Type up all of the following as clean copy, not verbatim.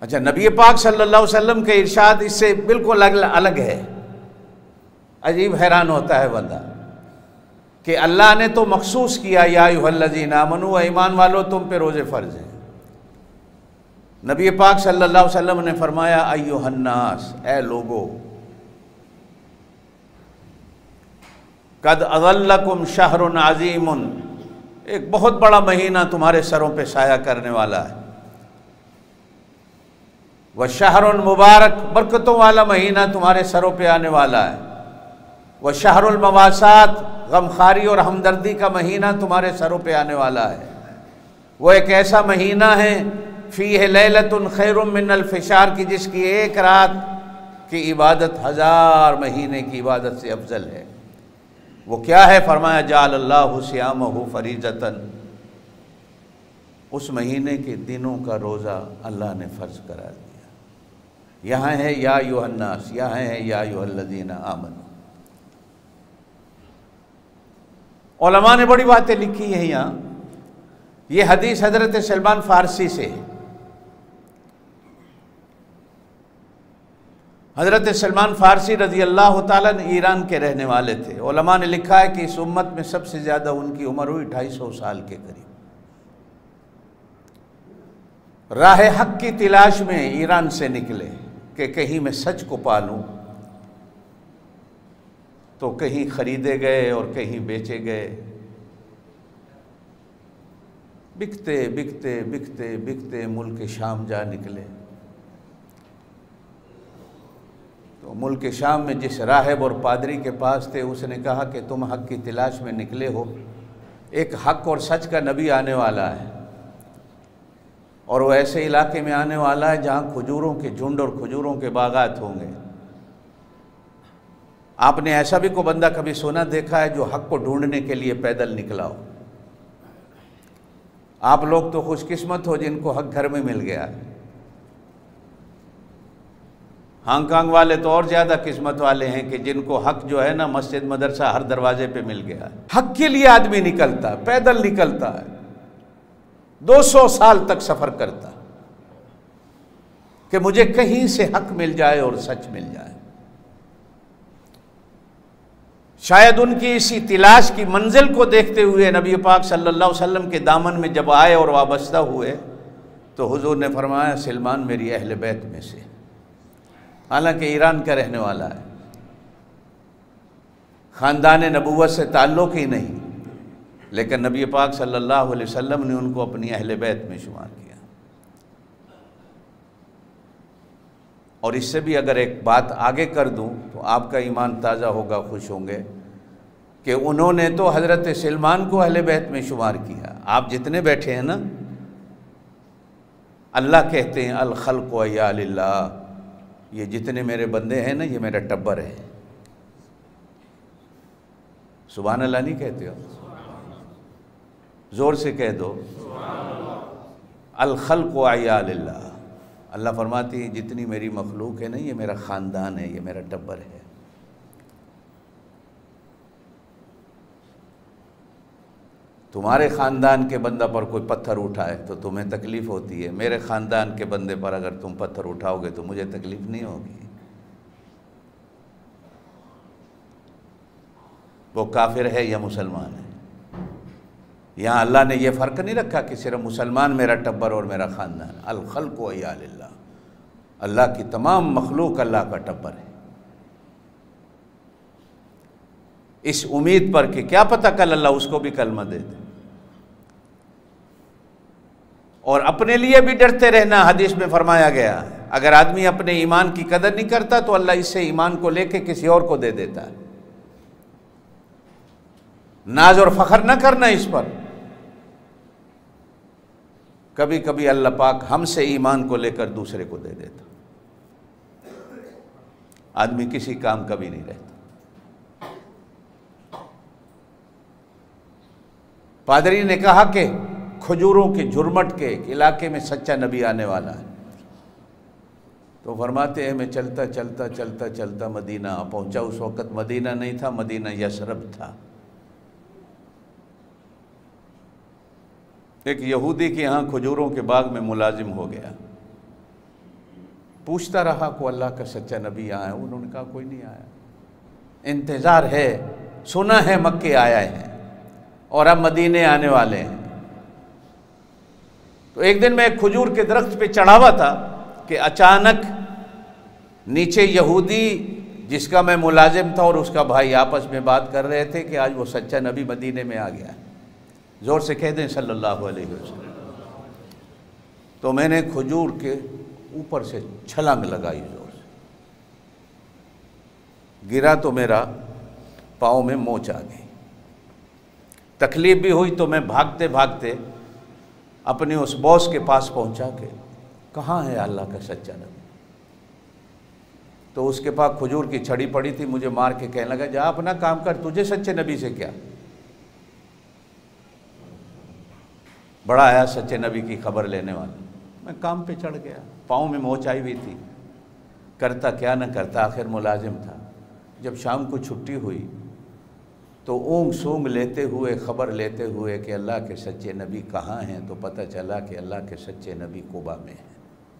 اچھا، نبی پاک صلی اللہ علیہ وسلم کے ارشاد اس سے بالکل الگ ہے۔ عجیب حیران ہوتا ہے بندہ کہ اللہ نے تو مخصوص کیا یا ایھا الذین آمنوا، ایمان والو تم پہ روزے فرض ہیں۔ نبی پاک صلی اللہ علیہ وسلم نے فرمایا ایھا الناس، اے لوگو، قد اظلکم شہر عظیم، ایک بہت بڑا مہینہ تمہارے سروں پہ سایہ کرنے والا ہے۔ وشہر مبارک، برکتوں والا مہینہ تمہارے سروں پہ آنے والا ہے۔ وشہر المواسات، غمخواری اور ہمدردی کا مہینہ تمہارے سروں پہ آنے والا ہے۔ وہ ایک ایسا مہینہ ہے فیہ لیلۃ خیر من الف شہر کی، جس کی ایک رات کی عبادت 1000 مہینے کی عبادت سے افضل ہے۔ وہ کیا ہے؟ فرمایا جعل اللہ صیامہ فریضۃ، اس مہینے کے دنوں کا روزہ اللہ نے فرض قرار دیا۔ یہاں ہے یا ایھا الناس، یہاں ہے یا ایھا الذین آمنوا۔ علماء نے بڑی باتیں لکھی ہیں یہاں۔ یہ حدیث حضرت سلمان فارسی سے ہے۔ حضرت سلمان فارسی رضی اللہ تعالیٰ نے ایران کے رہنے والے تھے۔ علماء نے لکھا ہے کہ اس امت میں سب سے زیادہ ان کی عمر ہوئی 250 سال کے قریب۔ راہ حق کی تلاش میں ایران سے نکلے کہ کہیں میں سچ کو پالوں، تو کہیں خریدے گئے اور کہیں بیچے گئے۔ بکتے بکتے بکتے بکتے ملک شام جا نکلے۔ تو ملک شام میں جس راہب اور پادری کے پاس تھے، اس نے کہا کہ تم حق کی تلاش میں نکلے ہو، ایک حق اور سچ کا نبی آنے والا ہے، اور وہ ایسے علاقے میں آنے والا ہے جہاں کھجوروں کے جھنڈ اور کھجوروں کے باغات ہوں گے۔ آپ نے ایسا بھی کوئی بندہ کبھی سنا دیکھا ہے جو حق کو ڈھونڈنے کے لیے پیدل نکلا ہو؟ آپ لوگ تو خوش قسمت ہو جن کو حق گھر میں مل گیا۔ ہانگ کانگ والے تو اور زیادہ قسمت والے ہیں کہ جن کو حق جو ہے نا مسجد مدرسہ ہر دروازے پہ مل گیا۔ حق کے لیے آدمی نکلتا ہے، پیدل نکلتا ہے، 200 سال تک سفر کرتا کہ مجھے کہیں سے حق مل جائے اور سچ مل جائے۔ شاید ان کی اسی تلاش کی منزل کو دیکھتے ہوئے نبی پاک صلی اللہ علیہ وسلم کے دامن میں جب آئے اور وابستہ ہوئے تو حضور نے فرمایا سلمان میری اہل بیت میں سے، حالانکہ ایران کا رہنے والا ہے، خاندان نبوت سے تعلق ہی نہیں، لیکن نبی پاک صلی اللہ علیہ وسلم نے ان کو اپنی اہل بیت میں شمار کیا۔ اور اس سے بھی اگر ایک بات آگے کر دوں تو آپ کا ایمان تازہ ہوگا، خوش ہوں گے کہ انہوں نے تو حضرت سلمان کو اہل بیت میں شمار کیا۔ آپ جتنے بیٹھے ہیں نا، اللہ کہتے ہیں الخلق عیال اللہ، یہ جتنے میرے بندے ہیں نا یہ میرا ٹبر ہے۔ سبحان اللہ نہیں کہتے ہو؟ زور سے کہہ دو الخلق عیال اللہ۔ اللہ فرماتی ہے جتنی میری مخلوق ہے نا یہ میرا خاندان ہے، یہ میرا ٹبر ہے۔ تمہارے خاندان کے بندہ پر کوئی پتھر اٹھائے تو تمہیں تکلیف ہوتی ہے، میرے خاندان کے بندے پر اگر تم پتھر اٹھاؤ گے تو مجھے تکلیف نہیں ہوگی۔ وہ کافر ہے یا مسلمان ہے؟ یہاں اللہ نے یہ فرق نہیں رکھا کہ صرف مسلمان میرا ٹبر اور میرا خاندان۔ الخلق عیال اللہ، اللہ کی تمام مخلوق اللہ کا ٹبر ہے، اس امید پر کہ کیا پتہ کل اللہ اس کو بھی کلمہ دے دے۔ اور اپنے لیے بھی ڈرتے رہنا، حدیث میں فرمایا گیا اگر آدمی اپنے ایمان کی قدر نہیں کرتا تو اللہ اس سے ایمان کو لے کے کسی اور کو دے دیتا ہے۔ ناز اور فخر نہ کرنا اس پر۔ کبھی کبھی اللہ پاک ہم سے ایمان کو لے کر دوسرے کو دے دیتا، آدمی کسی کام کا بھی نہیں رہتا۔ پادری نے کہا کہ کھجوروں کے جھرمٹ کے ایک علاقے میں سچا نبی آنے والا ہے، تو فرماتے ہیں میں چلتا چلتا چلتا چلتا مدینہ پہنچا۔ اس وقت مدینہ نہیں تھا، مدینہ یثرب تھا۔ ایک یہودی کے ہاں کھجوروں کے باغ میں ملازم ہو گیا، پوچھتا رہا کو اللہ کا سچا نبی یہاں ہے؟ انہوں نے کہا کوئی نہیں آیا، انتظار ہے، سنا ہے مکے آیا ہے اور اب مدینے آنے والے ہیں۔ تو ایک دن میں ایک کھجور کے درخت پہ چڑھا ہوا تھا کہ اچانک نیچے یہودی جس کا میں ملازم تھا اور اس کا بھائی آپس میں بات کر رہے تھے کہ آج وہ سچا نبی مدینے میں آ گیا ہے، زور سے کہہ دیں صلی اللہ علیہ وسلم۔ تو میں نے کھجور کے اوپر سے چھلانگ لگائی، زور سے گرا تو میرا پاؤں میں موچ آ گئی، تکلیف بھی ہوئی۔ تو میں بھاگتے بھاگتے اپنے اس باس کے پاس پہنچا کہ کہاں ہے اللہ کا سچا نبی؟ تو اس کے پاس کھجور کی چھڑی پڑی تھی، مجھے مار کے کہنے لگا جا اپنا کام کر، تجھے سچے نبی سے کیا؟ بڑا آیا سچے نبی کی خبر لینے والا، میں کام پہ چڑھ گیا، پاؤں میں موچ آئی ہوئی تھی، کرتا کیا نہ کرتا، آخر ملازم تھا۔ جب شام کو چھٹی ہوئی تو اونگ سونگ لیتے ہوئے، خبر لیتے ہوئے کہ اللہ کے سچے نبی کہاں ہیں، تو پتہ چلا کہ اللہ کے سچے نبی قبا میں ہیں۔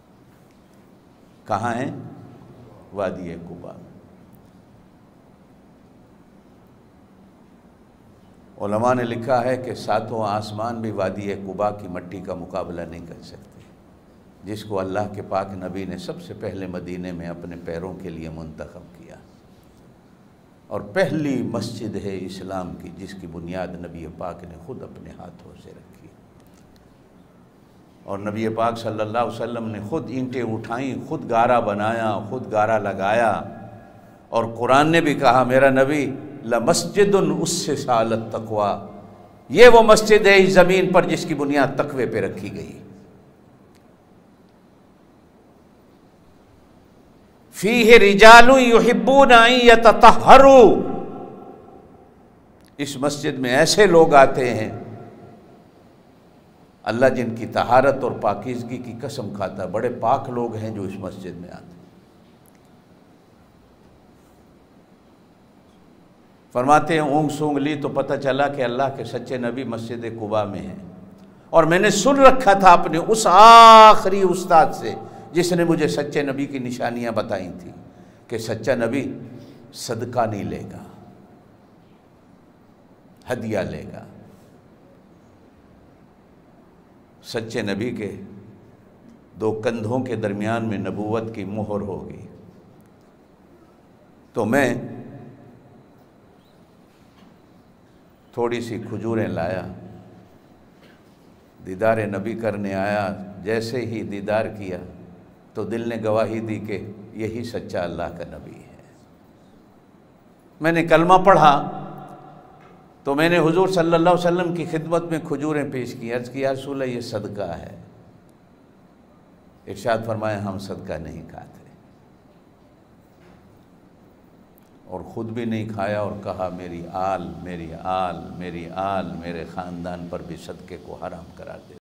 کہاں ہیں؟ وادی قبا میں۔ علماء نے لکھا ہے کہ ساتوں آسمان بھی وادی قبا کی مٹی کا مقابلہ نہیں کر سکتے، جس کو اللہ کے پاک نبی نے سب سے پہلے مدینے میں اپنے پیروں کے لیے منتخب کیا، اور پہلی مسجد ہے اسلام کی جس کی بنیاد نبی پاک نے خود اپنے ہاتھوں سے رکھی، اور نبی پاک صلی اللہ علیہ وسلم نے خود اینٹیں اٹھائیں، خود گارا بنایا، خود گارا لگایا، اور قرآن نے بھی کہا میرا نبی لَمَسْجِدٌ أُسِّسَ عَلَى التَّقْوَىٰ، یہ وہ مسجد ہے اس زمین پر جس کی بنیاد تقوی پہ رکھی گئی۔ فِيهِ رِجَالٌ يُحِبُّونَ أَن يَتَطَهَّرُوا، اس مسجد میں ایسے لوگ آتے ہیں، اللہ جن کی طہارت اور پاکیزگی کی قسم کھاتا ہے، بڑے پاک لوگ ہیں جو اس مسجد میں آتے ہیں۔ فرماتے ہیں اونگ سونگ لی تو پتہ چلا کہ اللہ کے سچے نبی مسجد قبا میں ہیں، اور میں نے سن رکھا تھا اپنے اس آخری استاد سے جس نے مجھے سچے نبی کی نشانیاں بتائی تھیں کہ سچا نبی صدقہ نہیں لے گا، ہدیہ لے گا، سچے نبی کے دو کندھوں کے درمیان میں نبوت کی مہر ہوگی۔ تو میں تھوڑی سی کھجوریں لایا، دیدار نبی کرنے آیا، جیسے ہی دیدار کیا تو دل نے گواہی دی کہ یہی سچا اللہ کا نبی ہے۔ میں نے کلمہ پڑھا تو میں نے حضور صلی اللہ علیہ وسلم کی خدمت میں کھجوریں پیش کی، عرض کی یا رسول اللہ یہ صدقہ ہے۔ ارشاد فرمایا ہم صدقہ نہیں کھاتے، اور خود بھی نہیں کھایا، اور کہا میری آل میرے خاندان پر بھی صدقے کو حرام قرار دے۔